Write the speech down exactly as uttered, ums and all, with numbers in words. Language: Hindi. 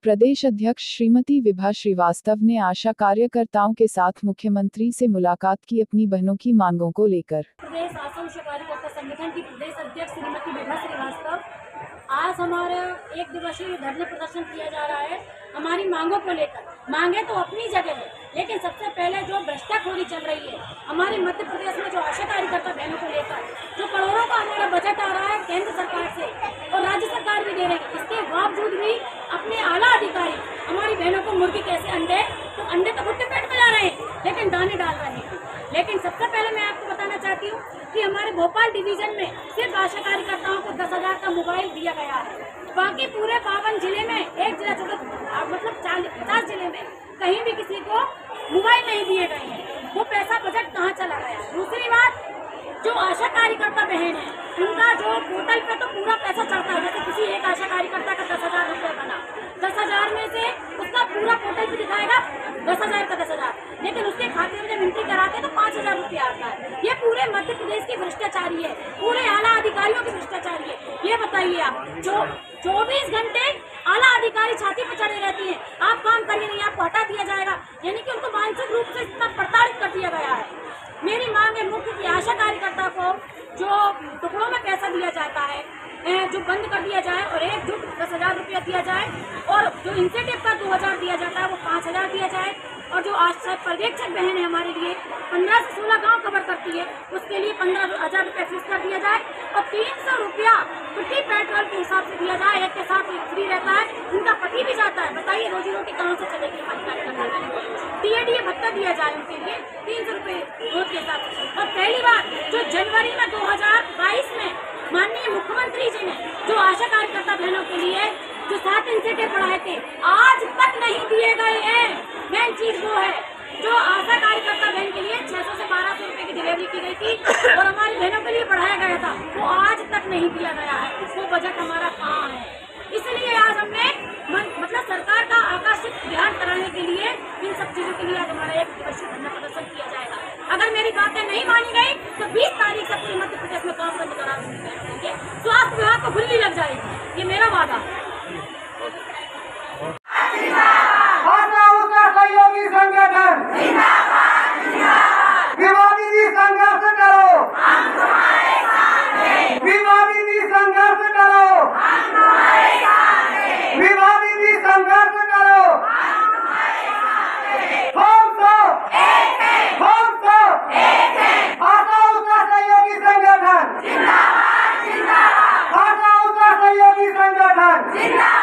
प्रदेश अध्यक्ष श्रीमती विभा श्रीवास्तव ने आशा कार्यकर्ताओं के साथ मुख्यमंत्री से मुलाकात की अपनी बहनों की मांगों को लेकर। प्रदेश आशा कार्यकर्ता संगठन की प्रदेश अध्यक्ष श्रीमती विभा श्रीवास्तव, आज हमारा एक दिवसीय धरने प्रदर्शन किया जा रहा है हमारी मांगों को लेकर। मांगे तो अपनी जगह है, लेकिन सबसे पहले जो भ्रष्टाखोरी चल रही है हमारे मध्य प्रदेश में, जो आशा कार्यकर्ता बहनों को लेकर जो करोड़ों का हमारा बजट आ रहा है केंद्र सरकार से और राज्य सरकार भी दे रही है, इसके बावजूद भी अपने आला अधिकारी हमारी बहनों को मुर्गी कैसे अंडे तो अंडे तो भुट्टे पेट में जा रहे हैं, लेकिन दाने डाल रहे हैं। लेकिन सबसे पहले मैं आपको बताना चाहती हूँ कि हमारे भोपाल डिवीजन में सिर्फ आशा कार्यकर्ताओं को दस हजार का मोबाइल दिया गया है। बाकी पूरे बावन जिले में, एक जिला मतलब चालीस पचास जिले में कहीं भी किसी को मोबाइल नहीं दिए गए हैं। वो पैसा बजट कहाँ चला गया। दूसरी बात, जो आशा कार्यकर्ता बहन है उनका जो पोर्टल पे तो पूरा पैसा चढ़ता है। जैसे किसी एक आशा कार्यकर्ता का दस हजार रुपये बना, दस हजार में से उसका पूरा पोर्टल पे दिखाएगा दस हजार का दस हजार, लेकिन उसके खाते में जब एंट्री कराते हैं तो पाँच हजार रुपया आता है। ये पूरे मध्य प्रदेश की भ्रष्टाचारी है, पूरे आला अधिकारियों की भ्रष्टाचारी है। ये बताइए आप, जो चौबीस घंटे आला अधिकारी छाती पर चढ़े रहती है, आप काम करिए नहीं आपको हटा दिया जाएगा, यानी कि उनको मानसिक रूप से इतना प्रताड़ित कर दिया गया है। मेरी मांग है मुख्य की आशा कार्यकर्ता को जो टुकड़ों में पैसा दिया जाता है जो बंद कर दिया जाए और एक जुट दस हजार रुपया दिया जाए, और जो इंसेंटिव का दो हजार दिया जाता है वो पाँच हजार दिया जाए, और जो आशा पर्यवेक्षक बहन है हमारे लिए पंद्रह से सोलह गांव कवर करती है उसके लिए पंद्रह हजार रुपया फीस कर दिया जाए, और तीन सौ रुपया प्रति पेट्रोल के हिसाब से दिया जाए। एक के साथ एक फ्री रहता है, उनका पति भी जाता है। बताइए रोजी रोटी कहाँ से चलेगी हमारी कार्यकर्ता। डी ए डी ए भत्ता दिया जाए उनके लिए तीन सौ रुपये रोज के हिसाब से। और पहली बार जो जनवरी में दो हजार बाईस में माननीय मुख्यमंत्री जी ने जो आशा कार्यकर्ता बहनों के लिए जो सात इंसेंटिव बढ़ाए थे आज तक नहीं दिए गए हैं। मेन चीज वो है, जो आशा कार्यकर्ता बहन के लिए छह सौ से बारह सौ रुपए की डिलीवरी की गई थी और हमारी बहनों के लिए बढ़ाया गया था, वो आज तक नहीं दिया गया है। वो बजट हमारा कहाँ है। इसलिए आज हमने मतलब सरकार का आकर्षित ध्यान कराने के लिए इन सब चीजों के लिए आज हमारा एक दिवसीय धरना प्रदर्शन किया जाएगा। अगर मेरी बातें नहीं मानी गई तो बीस तारीख से पूरे मध्य प्रदेश में काम बंद करा देंगे। स्वास्थ्य विभाग को खुली लग जाएगी, ये मेरा वादा है। सहयोगी संगठन विवादी जी संघर्ष करो, हम तुम्हारे साथ हैं। विवादी जी संघर्ष करो, हम तुम्हारे साथ हैं। विवादी जी संघर्ष करो, हम तुम्हारे साथ हैं। हम सब एक हैं, हम सब एक हैं। आशा उसका सहयोगी संगठन जिंदाबाद, जिंदाबाद। आशा उसका सहयोगी संगठन जिंदाबाद।